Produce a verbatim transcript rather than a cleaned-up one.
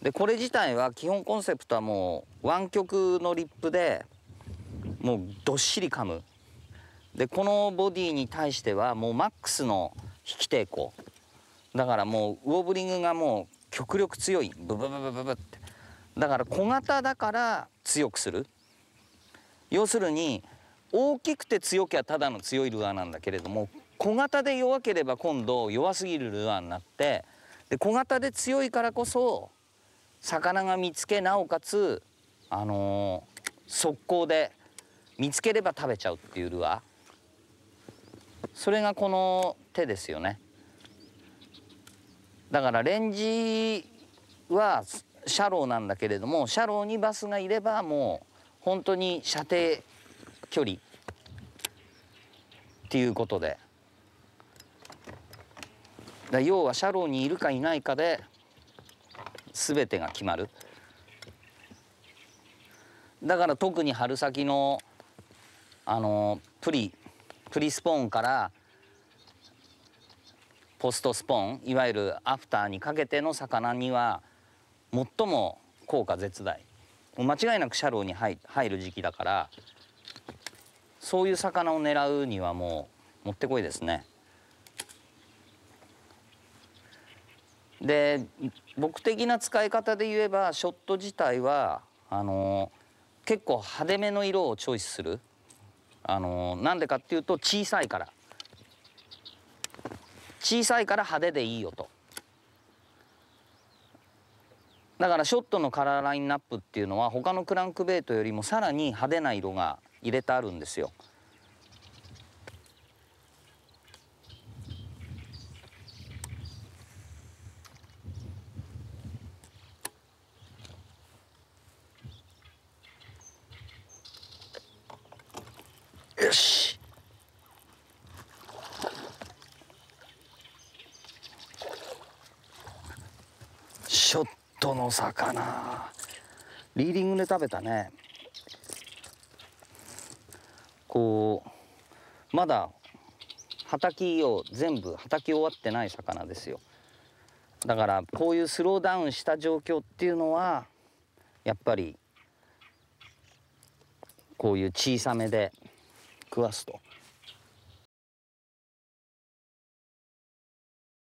でこれ自体は基本コンセプトはもう湾曲のリップでもうどっしり噛む。でこのボディに対してはもうマックスの引き抵抗だからもうウォーブリングがもう極力強いブブブブブブって。だから小型だから強くする。要するに大きくて強きゃただの強いルアーなんだけれども、小型で弱ければ今度弱すぎるルアーになって、で小型で強いからこそ魚が見つけなおかつあのー、速攻で見つければ食べちゃうっていうルアー、それがこの手ですよね。だからレンジはシャローなんだけれども、シャローにバスがいればもう本当に射程距離っていうことで、だ要はシャローにいるかいないかで全てが決まる。だから特に春先のあのプリプリスポーンからポストスポーン、いわゆるアフターにかけての魚には最も効果絶大。もう間違いなくシャローに入る時期だから、そういう魚を狙うにはもうもってこいですね。で僕的な使い方で言えばショット自体はあの結構派手めの色をチョイスする。あのなんでかっていうと小さいから小さいから派手でいいよと。だからショットのカラーラインナップっていうのは他のクランクベイトよりもさらに派手な色が入れてあるんですよ。よし。ショットの魚リーディングで食べたね。こうまだはたきを全部はたき終わってない魚ですよ。だからこういうスローダウンした状況っていうのはやっぱりこういう小さめで食わすと